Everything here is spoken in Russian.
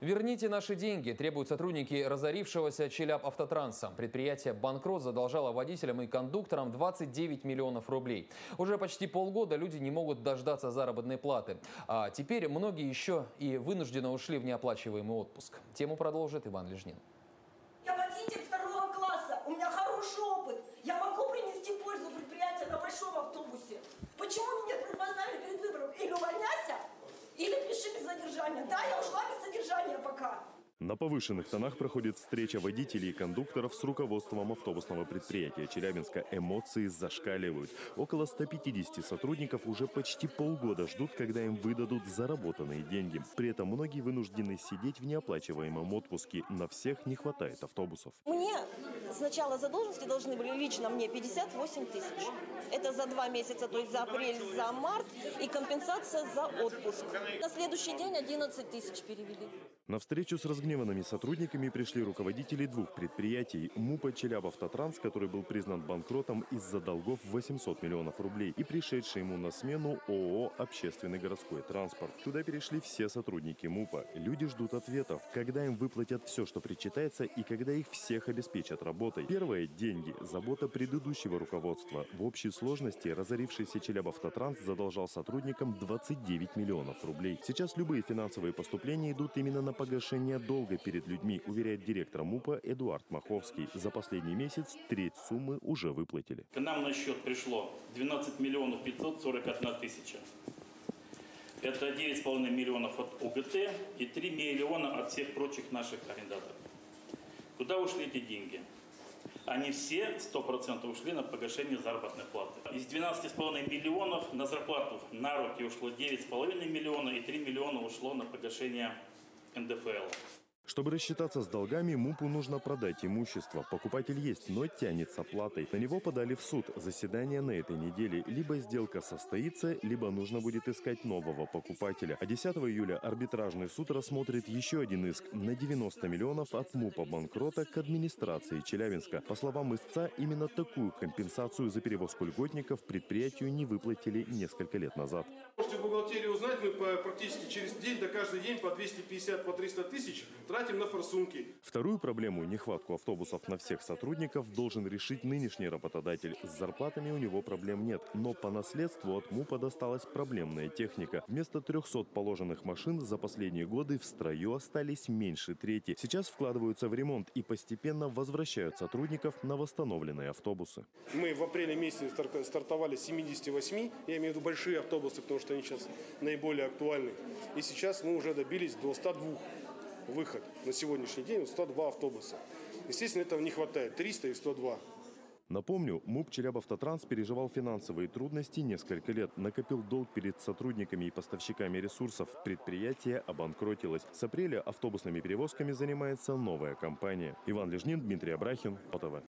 Верните наши деньги, требуют сотрудники разорившегося Челябавтотранса. Предприятие банкрот задолжало водителям и кондукторам 29 миллионов рублей. Уже почти полгода люди не могут дождаться заработной платы. А теперь многие еще и вынужденно ушли в неоплачиваемый отпуск. Тему продолжит Иван Лежнин. Я водитель 2 класса, у меня хороший опыт. Я могу принести пользу предприятию на большом автобусе. Почему меня поставили перед выбором? Или увольняйся, или пиши без задержания. Да, я ушла без содержания пока. На повышенных тонах проходит встреча водителей и кондукторов с руководством автобусного предприятия Челябинска. Эмоции зашкаливают. Около 150 сотрудников уже почти полгода ждут, когда им выдадут заработанные деньги. При этом многие вынуждены сидеть в неоплачиваемом отпуске. На всех не хватает автобусов. Мне с начала задолженности должны были лично мне 58 тысяч. Это за 2 месяца, то есть за апрель, за март, и компенсация за отпуск. На следующий день 11 тысяч перевели. На встречу с разгневанными сотрудниками пришли руководители двух предприятий: МУПа «Челябавтотранс», который был признан банкротом из-за долгов 800 миллионов рублей, и пришедший ему на смену ООО «Общественный городской транспорт». Туда перешли все сотрудники МУПа. Люди ждут ответов, когда им выплатят все, что причитается, и когда их всех обеспечат работой. Первое – деньги, забота предыдущего руководства. В общей сложности разорившийся Челябавтотранс задолжал сотрудникам 29 миллионов рублей. Сейчас любые финансовые поступления идут именно на погашение долга перед людьми, уверяет директор МУПа Эдуард Маховский. За последний месяц треть суммы уже выплатили. К нам на счет пришло 12 миллионов 541 тысяча. Это 9,5 миллионов от УГТ и 3 миллиона от всех прочих наших арендаторов. Куда ушли эти деньги? Они все 100% ушли на погашение заработной платы. Из 12,5 миллионов на зарплату на руки ушло 9,5 миллиона и 3 миллиона ушло на погашение НДФЛ. Чтобы рассчитаться с долгами, МУПу нужно продать имущество. Покупатель есть, но тянет с оплатой. На него подали в суд. Заседание на этой неделе. Либо сделка состоится, либо нужно будет искать нового покупателя. А 10 июля арбитражный суд рассмотрит еще один иск на 90 миллионов от МУПа банкрота к администрации Челябинска. По словам истца, именно такую компенсацию за перевозку льготников предприятию не выплатили несколько лет назад. Можете в бухгалтерии узнать, мы практически через день, до каждый день по 250, по 300 тысяч тратим на форсунки. Вторую проблему, нехватку автобусов на всех сотрудников, должен решить нынешний работодатель. С зарплатами у него проблем нет, но по наследству от МУПа досталась проблемная техника. Вместо 300 положенных машин за последние годы в строю остались меньше трети. Сейчас вкладываются в ремонт и постепенно возвращают сотрудников на восстановленные автобусы. Мы в апреле месяце стартовали с 78, я имею в виду большие автобусы, потому что они сейчас наиболее актуальны. И сейчас мы уже добились до 102 выход. На сегодняшний день 102 автобуса. Естественно, этого не хватает. 300 и 102. Напомню, МУП «Челябавтотранс» переживал финансовые трудности несколько лет. Накопил долг перед сотрудниками и поставщиками ресурсов. Предприятие обанкротилось. С апреля автобусными перевозками занимается новая компания. Иван Лежнин, Дмитрий Абрахин, ОТВ.